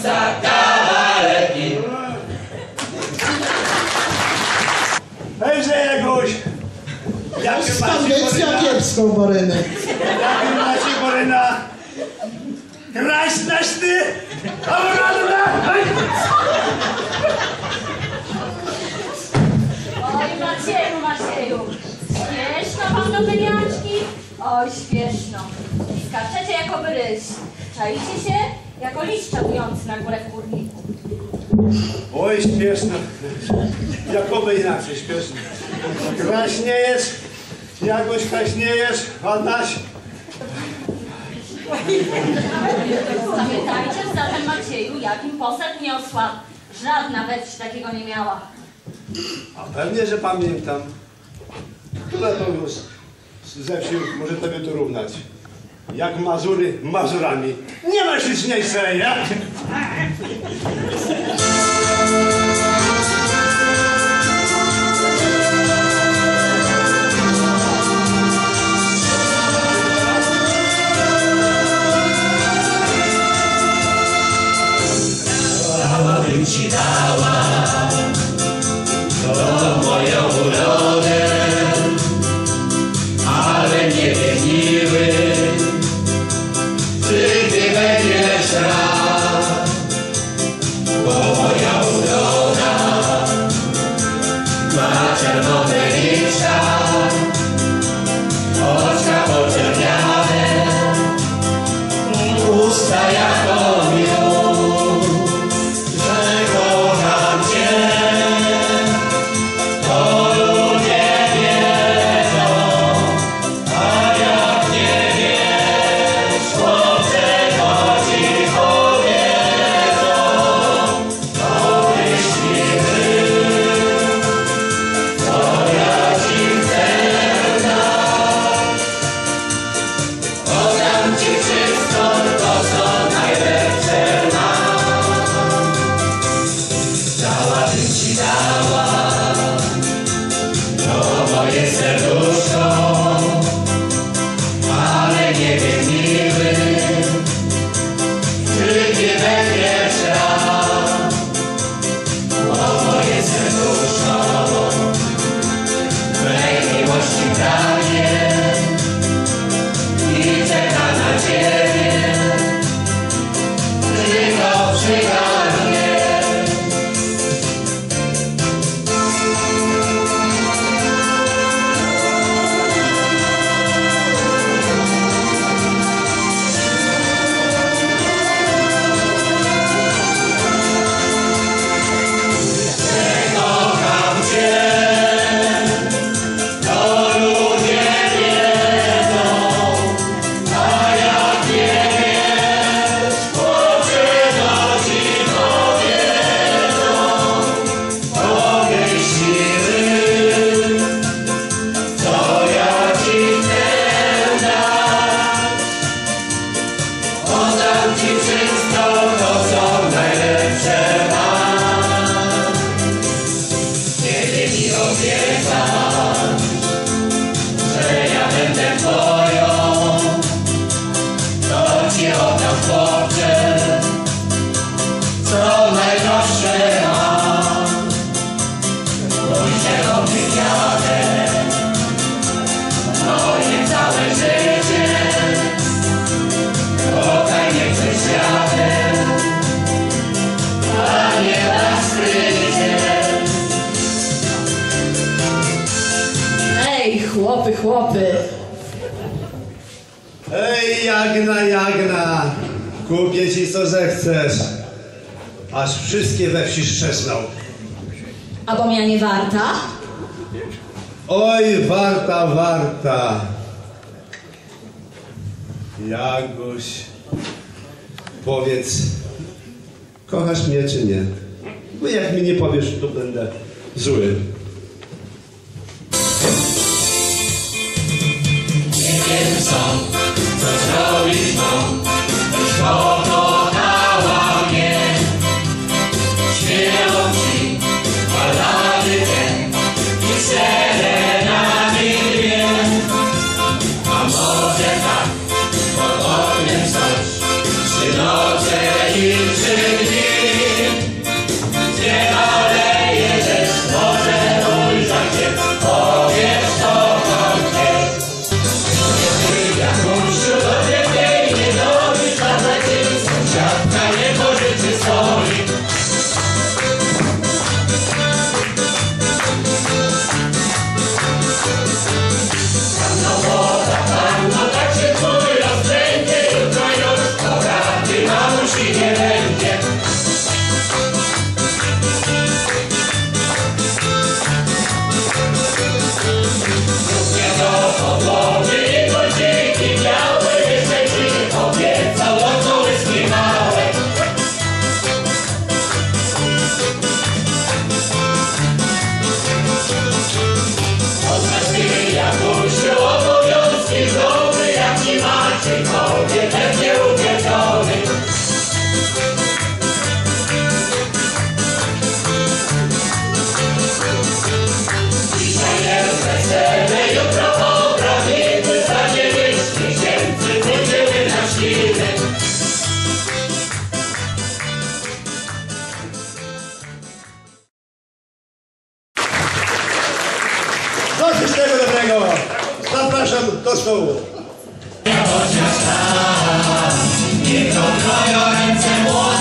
książąca kawalerki. Hejże, Jaguś! Spandecja kiepską, Borynę. Jak macie, Boryna? Kraśnaś ty! Oj, Macieju, śpieszno wam do wyniaczki? Oj, śpieszno. Skaczecie jako ryś. Czaicie się jako liść czarujący na górę w kurniku. Oj, śpieszno. Jakoby inaczej, śpieszno. Kraśniejesz, Jaguś kraśniejesz, Adaś. Zapytajcie zatem Macieju, jakim posad niosła. Żadna we wsi takiego nie miała. A pewnie, że pamiętam. Które to już ze wsi może tobie tu równać. Jak Mazury Mazurami. Nie ma śliczniejszej, ja? Bym ci dała to moją urodę, ale nie wiem miły, czy ty będziesz rad, bo moja uroda ma czerwone liczka, oczka poczerniane, usta jako miód. Chłopy. Ej, Jagna, kupię ci co zechcesz, aż wszystkie we wsi szczesną. A bo ja nie warta? Oj, warta. Jaguś, powiedz, kochasz mnie czy nie? Bo jak mi nie powiesz, to będę zły. Co zrobić mam, byś pokochała mnie. Śpiewam ci ballady te i serenady dwie. A może tak, pod oknem coś, 3 noce i 3 dni. Co wszystkiego dobrego. Zapraszam do stołu. Niech odkroją ręce młode.